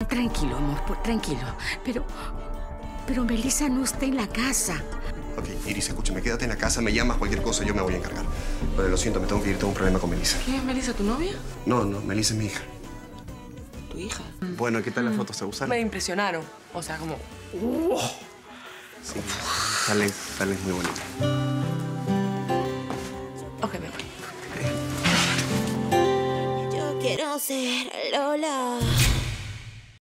Tranquilo, amor, tranquilo. Pero Melissa no está en la casa. Ok, Iris, escúchame, quédate en la casa, me llamas, cualquier cosa, yo me voy a encargar. Pero lo siento, me tengo que ir, tengo un problema con Melissa. ¿Quién es Melissa, tu novia? No, Melissa es mi hija. ¿Tu hija? Bueno, ¿qué tal las fotos? ¿Te gustaron? Me impresionaron. O sea, como... Sí, salen muy bonitas. Ok, me voy. Yo quiero ser Lola.